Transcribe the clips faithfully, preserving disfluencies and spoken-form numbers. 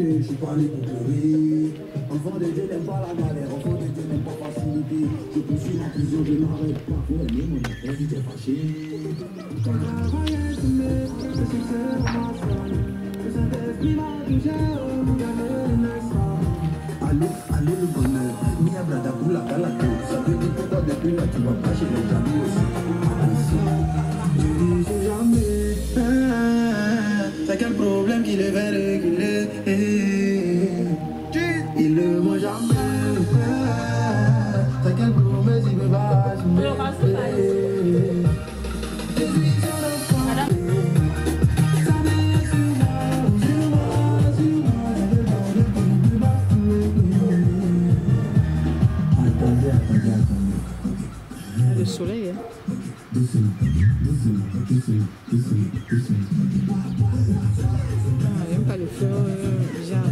je suis pas né pour pleurer. Enfant de Dieu n'aime pas la galère, enfant de Dieu n'aime pas facilité. Je poursuis ma prison, je n'arrête pas. Pour aimer mon enfant, il est fâché. Quand la voyage se met, le succès m'ensemble. Le Saint-Esprit m'a touché, oh, allô, allô le bonheur. Mia blada pour la galato. Ça te dit pourquoi depuis là tu vas pas chez les amis aussi. Je dis j'ai jamais. C'est quel problème qu'il est vers réguler. Il ne mange jamais. C'est quel promesse il veut pas assumer. Le soleil, hein. Ah, j'aime pas le feu, bizarre.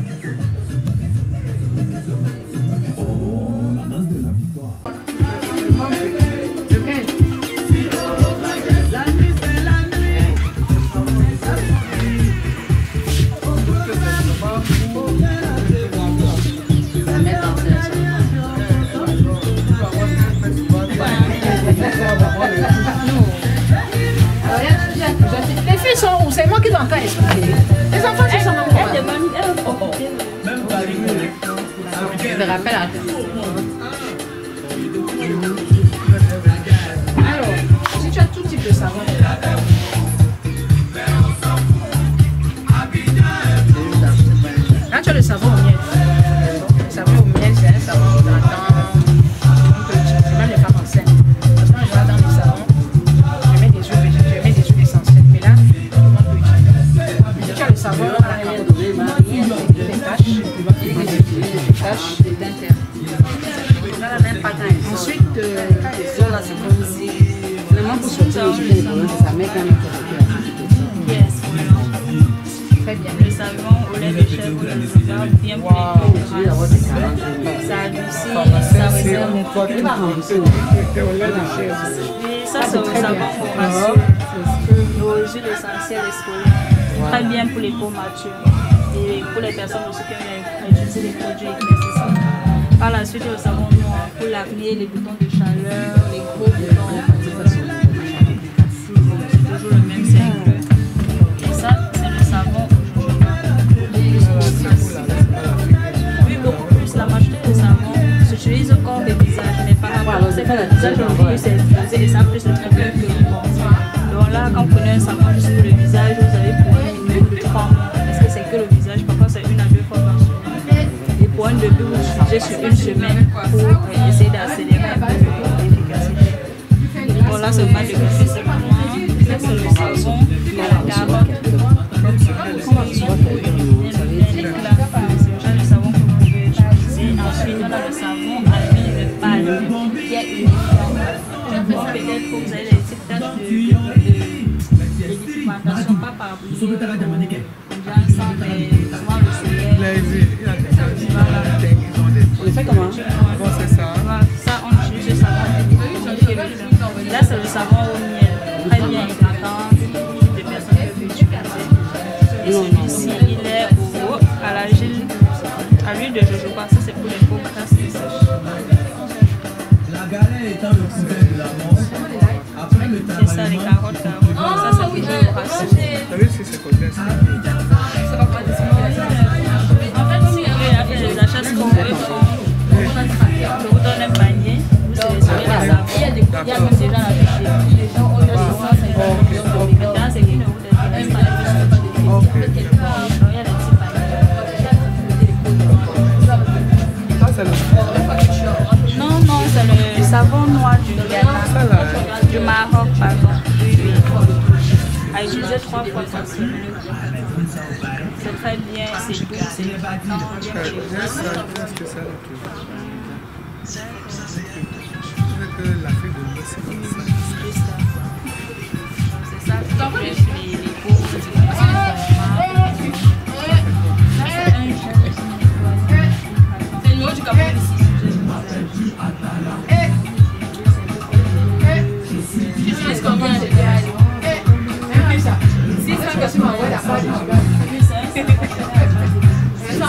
Oh, la danse de la victoire. Lequel? La nuit, c'est la nuit. Les filles sont où? C'est moi qui dois encore expliquer. Les enfants, ils sont encore. Même pas rigoler. Je me rappelle à alors, si tu as tout type de savon, là tu as le savon au miel. Le savon au miel, c'est un savon hydratant. Même les femmes enceintes. Parce que quand je vais dans le savon, je mets des huiles végétales, je mets des huiles essentielles. Mais là, tout le monde peut utiliser. Si tu as le savon à la carotte, des taches, des taches, des dentaires. Ensuite, euh, vraiment pour sortir les jus, ça met dans le Yes. très bien. Le savon au lait de chèvre, le savon bien pour les grasses. Ça adoucit, ça réserve les poids. Et ça, c'est au savon pour rassurer. Nos huiles essentielles exfoliantes. Très bien pour les peaux matures. Et pour les personnes aussi qui ont utilisé les produits éclaircissants. Par la suite, le savon noir pour l'acné, les boutons de chaleur, les gros boutons. C'est toujours le même cercle. Et ça, c'est le savon au jojoba. Oui, beaucoup plus. La majorité des savons s'utilisent au corps des visages, mais par rapport à c'est que le visage aujourd'hui c'est utilisé et ça plus le traitement que le corps. Donc là, quand vous prenez un savon juste pour le visage, vous avez pour un minimum de trois mois. Parce que c'est que le visage, parfois c'est une à deux fois par semaine. Et pour un début, vous utilisez sur une semaine pour essayer d'accélérer un peu l'efficacité. Bon, là, c'est pas de café, c'est pas moi. Ça, c'est le savon à la carotte. Comment tu vois que c'est le genre de savon que vous pouvez utiliser. Ensuite, on a le savon à l'huile de palme qui est uniforme. Peut-être que vous avez des petites taches de pigmentation, pas par bout. Déjà, ça fait souvent le soleil. On le fait comment? Bon, c'est ça. Ça, on utilise le savon. Là, c'est le savon au miel. Très bien hydratant. Toutes les personnes peuvent l'utiliser. Et celui-ci, il est au, à la gile, à l'huile de jojoba. Ça, c'est pour les peaux grasses et sèches. La galère étant le couvert de la mort. Après le travail. C'est ça, les carottes. carottes. Ça, c'est pour les racines. Vous savez si c'est quoi ça? En fait, si vous voulez faire les achats, ce qu'on veut, je vous donne un panier, vous sélectionnez les savons. Il y a des gens déjà l'affiché. Les gens ont le souvent, c'est là, c'est qu'ils ne vous laissent pas les choses. Il y a des petits paniers. Non, non, c'est le savon noir du Ghana, du Maroc, pardon. Oui, oui. À utiliser trois fois par semaine. C'est très bien, c'est doux, c'est hydratant, bien pour les grosses. C'est ça, tout plus les, les peaux, c'est le numéro du Cameroun ici. J'utilise combien de six cents que tu m'envoies la fois.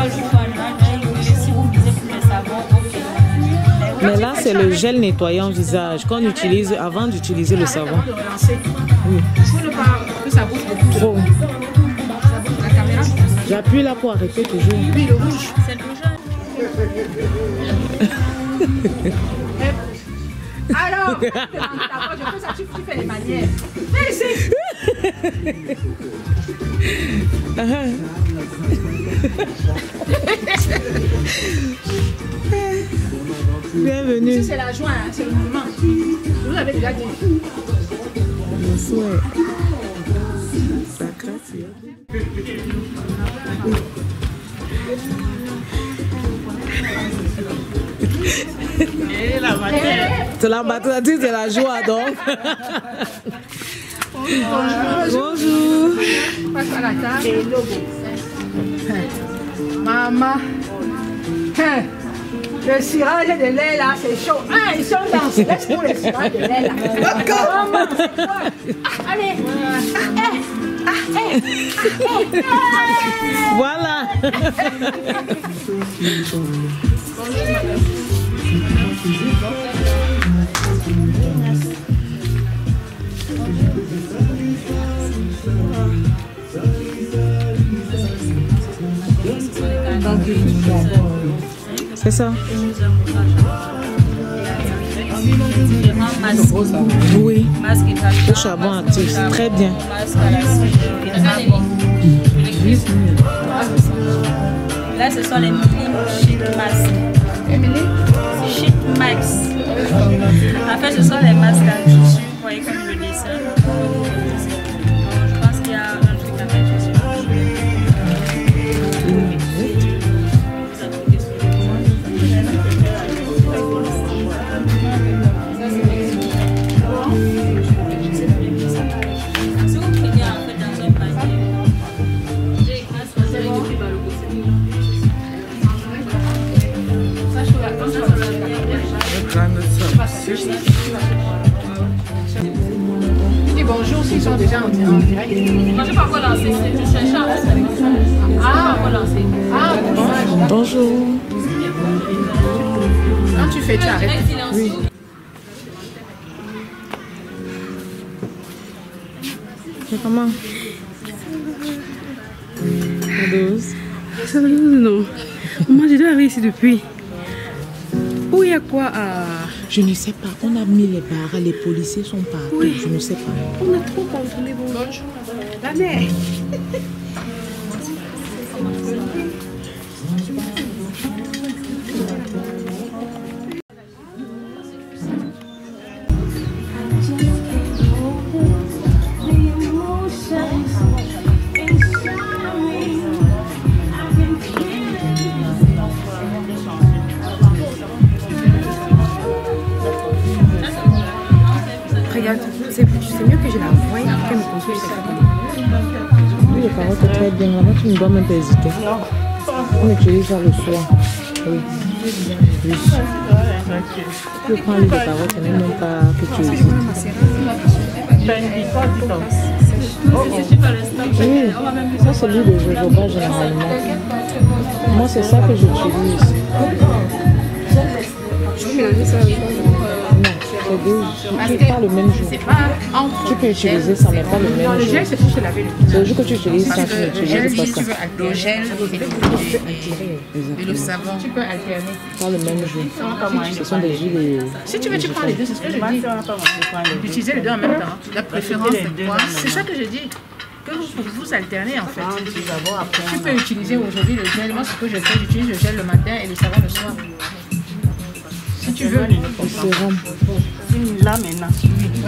Si vous misez pour les savons, ok. Mais là, c'est le gel nettoyant visage qu'on utilise avant d'utiliser le savon. Oui. Pour ne pas que ça bouge beaucoup trop. La caméra. J'appuie là pour arrêter toujours. Oui, le rouge. C'est le rouge. Alors, je fais ça, tu fais les manières. Viens ici. Bienvenue. C'est la joie, hein, c'est le mouvement. Vous l'avez déjà dit. Le souhait. Ça crasse. C'est la mathématique, c'est la joie donc. Bonjour. Bonjour. Passe à la table. Maman. Le cirage de lait là, c'est chaud. Ah, ils sont dans ce laisse pour le cirage de lait là. Maman, c'est quoi? Allez. Ah, eh. Ah, eh. Voilà. C'est ça. Oui. Le charbon actif, très bien. Là, ce sont les mini sheet masks. Sheet max. En fait, ce sont les masques à tissu. Vous voyez comme je dis ça. Je pense qu'il y a un truc à mettre dessus. Si vous prenez en fait dans un panier, dis bonjour s'ils sont déjà en direct. moi je ne peux pas encore lancer, je cherche à Ah, pas lancer. ah, bon. Bonjour. Quand tu fais, tu arrêtes. Oui. C'est comment? Ça va, non. Moi, je dois arriver ici depuis. Où il y a quoi à... Je ne sais pas. On a mis les barres, les policiers sont partout. Oui. Je ne sais pas. On a trop contrôlé. Bonjour. La mère. Regarde, c'est mieux que je la voie qu'elle me construise cette photo. Oui, les carottes sont très bien. Là, tu ne dois même pas hésiter. On utilise ça le soir. Oui. Oui. Tu peux prendre les carottes, ce n'est même pas que tu hésites. Oui, ça c'est l'huile de jojoba généralement. Moi, c'est ça que j'utilise. Je peux mélanger ça avec C'est deux. Tu pas le même jour. Tu peux utiliser ça, mais pas le même Non, le jour. gel, c'est pour se laver le C'est le jour que tu utilises ça, Parce tu que le gel, n'utilises si pas tu ça. veux altérer, le gel et, et le savon, tu peux alterner. Pas le même jour. Ce sont des huiles. Si tu veux, tu prends les deux, c'est ce que je dis. D'utiliser les deux en même temps. La préférence, c'est quoi? C'est ça que je dis. Que vous, vous alternez en fait. Tu peux utiliser aujourd'hui le gel. Moi, ce que je fais, j'utilise le gel le matin et le savon le soir. Si tu veux. Le sérum. là maintenant. Oui,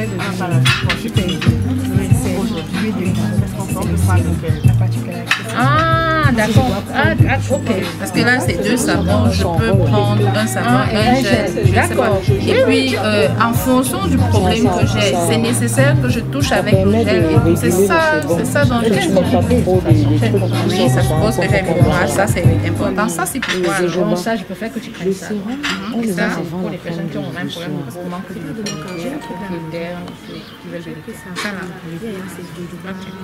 Ah, d'accord. Ah, ok. Parce que là, c'est deux savons. Je peux prendre un savon, un gel. D'accord. Et puis, euh, en fonction du problème que j'ai, c'est nécessaire que je touche avec le gel. Et c'est ça, c'est ça dont je suis. Oui, ça suppose que j'ai mis moi. Ça, c'est important. Ça, c'est pour moi. Bon, ça, je préfère que tu prennes ça. Et ça, pour les personnes qui ont un problème de mouvement, que tu veux propriétaire, qui veulent vérifier ça. Ça, là.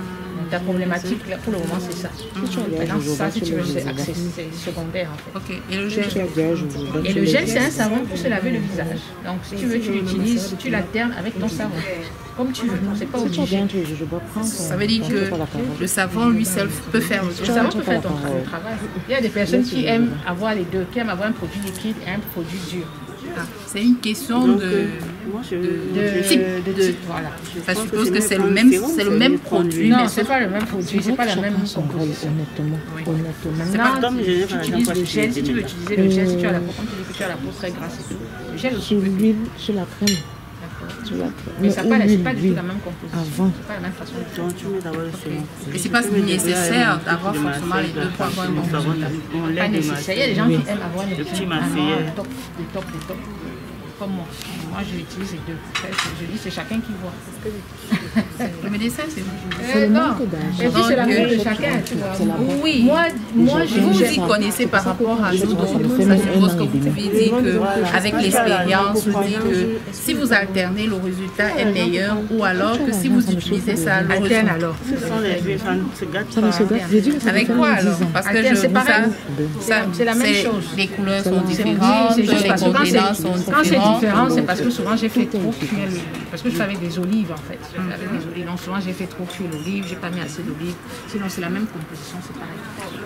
ta problématique, là, pour le moment, c'est ça. Maintenant, ça, si tu veux, c'est accès- c'est secondaire, en fait. Ok, et le gel? Et le gel, c'est un savon pour se laver le visage. Donc, si tu veux, tu l'utilises, tu l'alternes avec ton savon. Comme tu veux, c'est pas obligé. Ça veut dire que le savon lui seul peut faire le Le savon peut faire ton tra- travail. Il y a des personnes qui aiment avoir les deux, qui aiment avoir un produit liquide et un produit dur. Ah, c'est une question de, je- de, De, type. de de- type, voilà. Ça suppose que c'est le même, c'est le même produit, Non, mais c'est pas le même produit, c'est pas la même composition. Honnêtement, honnêtement. c'est pas Maintenant, comme je tu, dis, tu par utilises exemple, le gel, si tu veux utiliser le gel, si tu as la peau, comme tu dis que tu as la peau très grasse et tout, le gel aussi. Sur peut- l'huile, sur la crème. D'accord. Sur la crème. Mais ça Non, pas la- c'est huile, pas du tout huile. la même composition. Avant. C'est pas la même façon de faire. Donc, tu mets d'abord le sérum. et c'est pas nécessaire d'avoir forcément les deux pour avoir un bon résultat. On Pas lève le nécessaire. Il y a des gens qui aiment avoir les Le petit petits masseur. des top, des top, des top. Comme moi. Moi, je utilise les deux. Je dis, c'est chacun qui voit. Le médecin, c'est vous. Euh, le non. manque d'argent. Et puis, c'est la Donc, même de euh, chacun, tu vois. C'est la bonne. Oui, Moi, moi, je vous j'aime y pas. connaissez par rapport à nous, donc Ça fait ça même suppose un que an et vous demi. pouvez dire qu'avec l'expérience, vous dites que si vous alternez, le résultat est meilleur, ou alors que si vous utilisez ça, le Alterne résultat... alors. Ce sont les vieux, ça ne se gâte Ça ne se pas. gâte. J'ai dit que ça Avec fait quoi même alors? dix ans. Parce que Alterne, je c'est vous pareil. ça, C'est la même chose. Les couleurs sont C'est différentes, oui, c'est juste les parce que quand c'est contenants sont quand c'est différents. différent, c'est parce que souvent j'ai fait trop cuire le... Parce que je fais avec des olives en fait. Je fais avec des olives. Donc souvent j'ai fait trop cuire l'olive, j'ai pas mis assez d'olive. Sinon c'est la même composition, c'est pareil.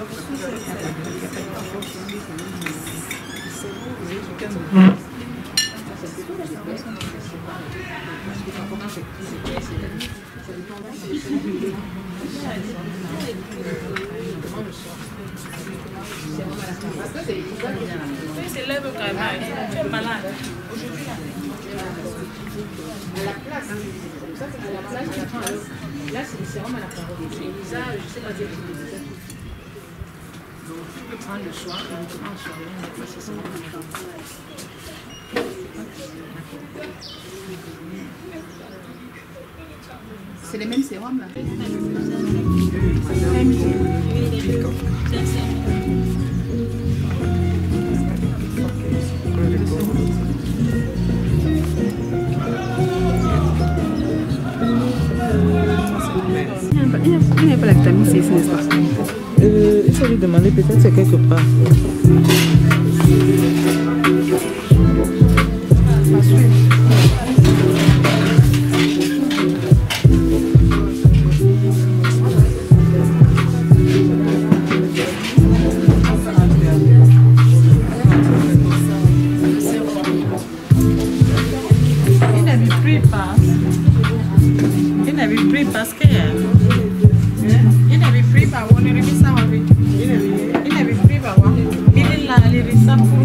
C'est lève quand même. Tu es malade. Là c'est le sérum à la carotte. Et ça, je sais pas dire que les visage. Donc tu peux prendre le soir, et le prendre le soir, et on va passer ça. C'est les mêmes sérums là. Il n'y a pas la vitamine C, n'est-ce pas? Euh, il faut lui demander, peut-être c'est quelque part. Il n'avait plus pas. Il n'avait plus parce que. Il n'avait plus pas. On est remis ça en vie. Il n'avait plus pas. Il est là, il est ça pour.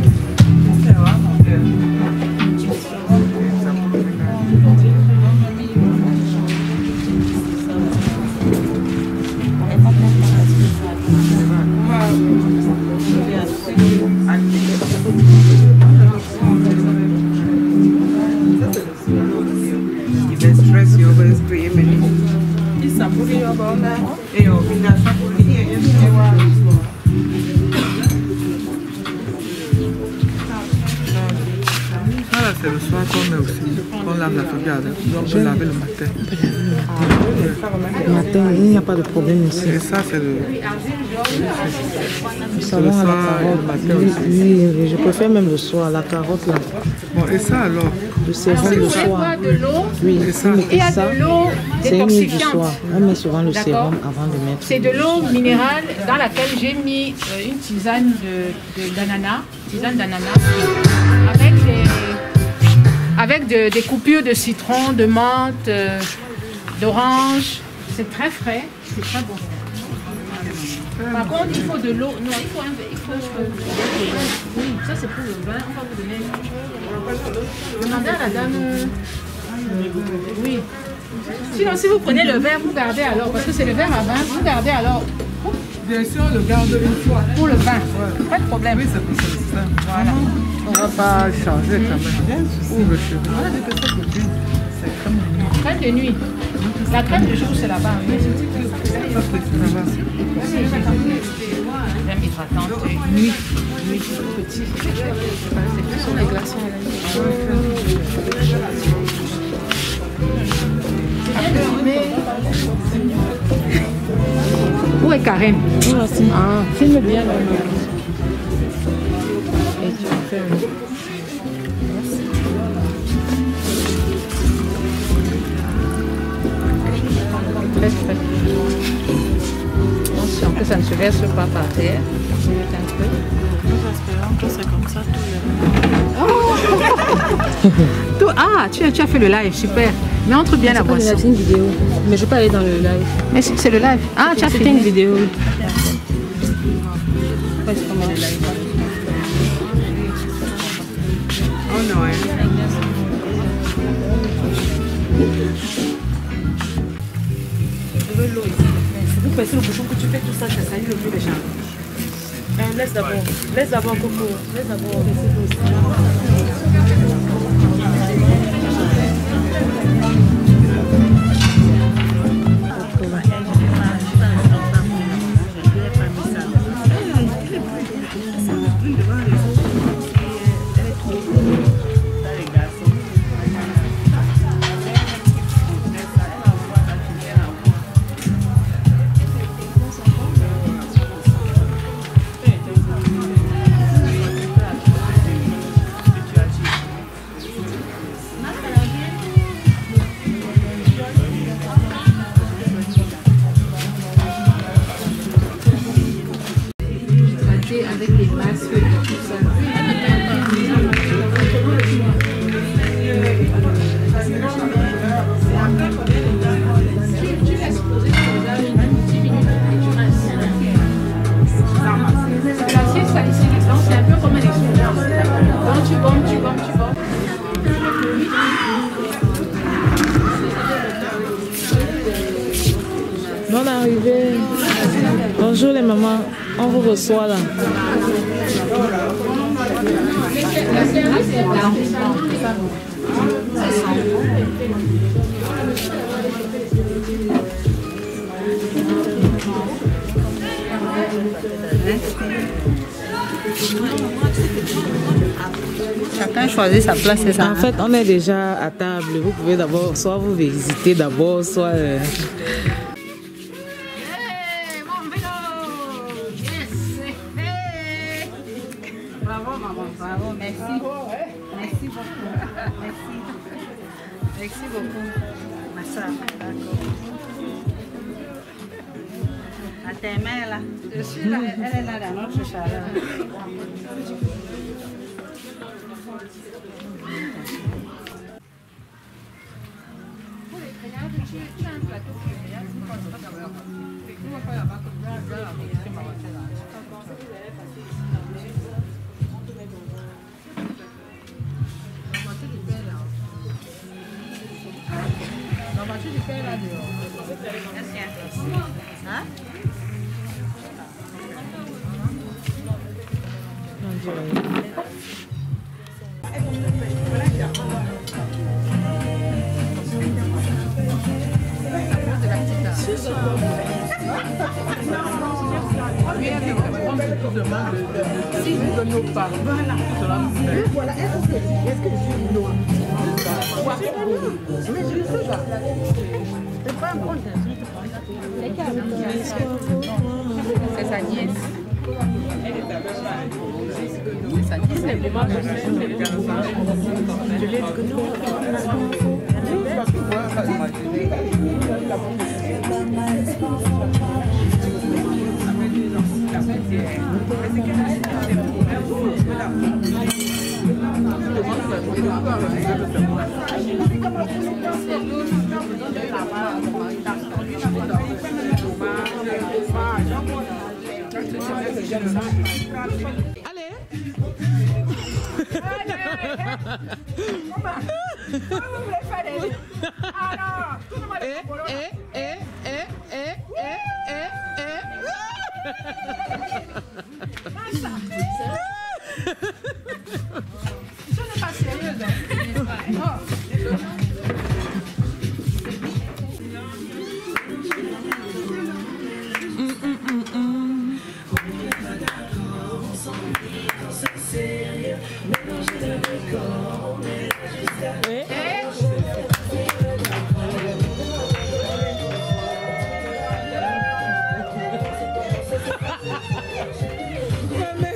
Voilà, c'est le soir qu'on met aussi. On lave la regarde. On peut laver le matin. Le matin, il n'y a pas de problème ici. Et ça, c'est le. Le savon à la carotte. Oui, oui, oui, je préfère même le soir, la carotte là. Bon, et ça alors? Le sérum Si le vous voulez soir. boire de l'eau, Oui, Et si ça? on il y met a ça, de l'eau c'est une huile du détoxifiante. soir. On met souvent le D'accord. sérum avant de mettre. C'est de l'eau minérale dans laquelle j'ai mis euh, une tisane de, de- d'ananas, tisane d'ananas, avec, des, avec de- des coupures de citron, de menthe, euh, d'orange. C'est très frais, c'est très bon. Par contre, il faut de l'eau. Non, il faut un il faut, euh, oui, ça c'est pour le vin. On va vous donner. Demandez à la dame. euh, Oui. Sinon, si vous prenez le verre, vous gardez alors, parce que c'est le verre à vin, vous gardez alors Bien sûr, on le garde une fois. pour le vin. Pas de problème. Oui, c'est pour ça. c'est ça. Voilà. On va pas changer quand même. Ou le cheveu. Voilà, j'ai fait ça pour lui. C'est crème de nuit. Crème de nuit. La crème de jour, c'est là-bas. Oui. Ça, c'est là-bas. Crème hydratante. Nuit. Nuit, tout petit. C'est plus sur les glaçons à la nuit. C'est bien de fumer. est Karen? Merci. Ah. Filme bien là. Et tu fais un... Attention que ça ne se verse pas par terre. Un peu. Nous espérons que c'est comme ça tout le monde. Tout, ah, tu as, tu as fait le live, super. Mais entre bien la boisson. C'est une vidéo. Mais je vais pas aller dans le live. Mais c'est le live. Ah, tu as fait une vidéo. Oh non, hein. Je veux l'eau ici. C'est pour passer le bouchon que tu fais tout ça, ça salit le plus des gens. Euh, laisse d'abord. Laisse d'abord, Coco. Laisse d'abord. Avec les masques et tout ça. C'est un peu comme un expérience. Quand tu bombes, tu bombes, tu bombes. Bonne arrivée. Bonjour les mamans. On vous reçoit là. Chacun choisit sa place, c'est ça. En fait, on est déjà à table. Vous pouvez d'abord, soit vous visiter d'abord, soit... Euh... Bravo maman, bravo, merci. Merci beaucoup. Merci. Merci beaucoup. Ma soeur, d'accord. À tes mains là. Je suis là, elle est là dans notre chaleur. La voiture du père là dehors. Hein? Si vous donnez aux parents, cela vous fait. Voilà, est-ce que je suis noire? Mais je ne sais pas. C'est pas un bon. C'est sa nièce. C'est sa nièce. Allez. Eh, eh, eh, eh, eh, eh, eh, Je n'ai pas sérieuse.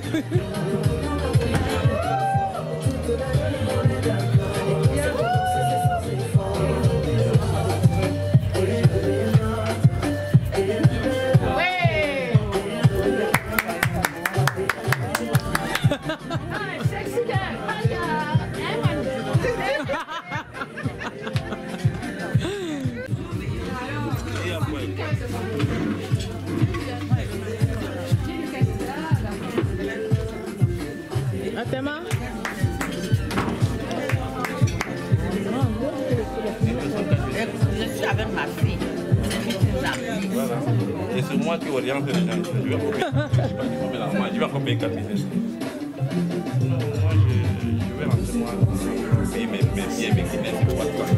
Atema. Je suis avec ma fille. Voilà. Et c'est moi qui oriente les gens. Je vais couper. Je vais encore payer quatre mille. Non, moi je, je vais rentrer moi. Payer mes biens, mes guinées, c'est pas toi.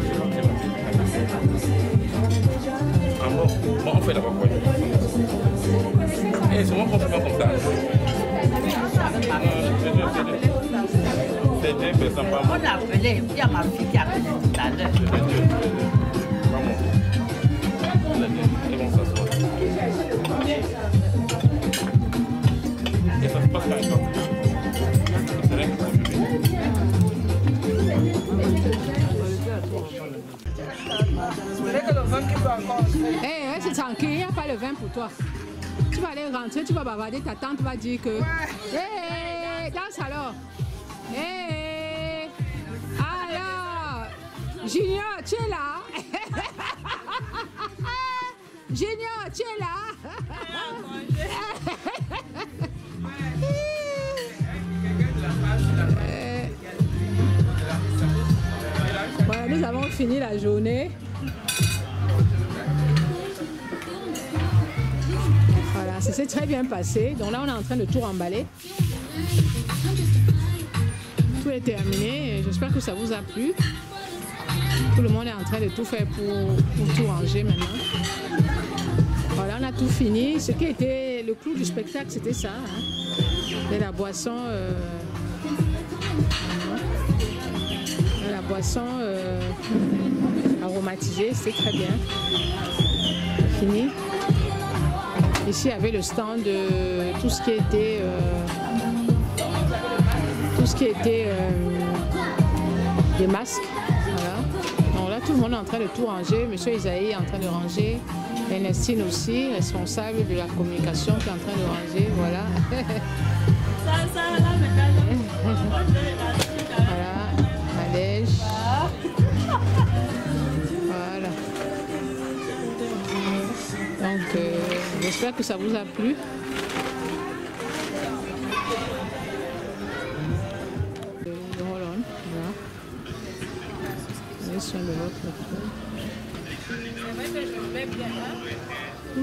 Ah bon, bon, on fait d'abord quoi? Eh, c'est moi qu'on fait pas comme ça. C'est deux personnes, pas moi. On a appelé, il y a ma fille qui a appelé tout à l'heure. Pas moi. Ils vont s'asseoir. Et ça se passe quand même. C'est rien que pour aujourd'hui. Eh, hey, reste tranquille, il n'y a pas le vin pour toi. Tu vas aller rentrer, tu vas bavarder, ta tante va dire que... Hé, hey, danse alors. Hé, hey. Alors, Junior, tu es là. Junior, tu es là. Voilà, nous avons fini la journée. Voilà, ça s'est très bien passé. Donc là, on est en train de tout remballer. Tout est terminé. J'espère que ça vous a plu. Tout le monde est en train de tout faire pour, pour tout ranger maintenant. Voilà, on a tout fini. Ce qui était le clou du spectacle, c'était ça. Hein. Et la boisson... Euh, la boisson euh, aromatisée, c'était très bien. Fini. Ici, il y avait le stand de tout ce qui était... Euh, tout ce qui était... Euh, des masques. Voilà. Donc là, tout le monde est en train de tout ranger. Monsieur Isaïe est en train de ranger. Ernestine aussi, responsable de la communication, qui est en train de ranger. Voilà. Voilà. Madège. Voilà. Donc, euh, j'espère que ça vous a plu. Le roll-on, voilà. Prenez soin de votre peau. C'est vrai que je me mets bien, hein?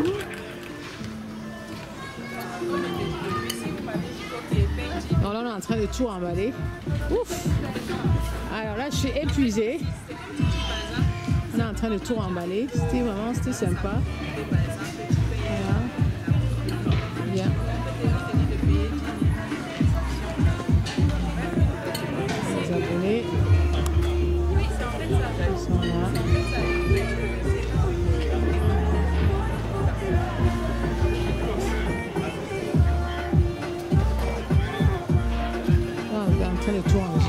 Donc là, on est en train de tout emballer. Ouf! Alors là, je suis épuisée. On est en train de tout emballer. C'était vraiment, c'était sympa. Voilà. Bien. Les abonnés. Ils sont là. Ah, on est en train de tout ranger.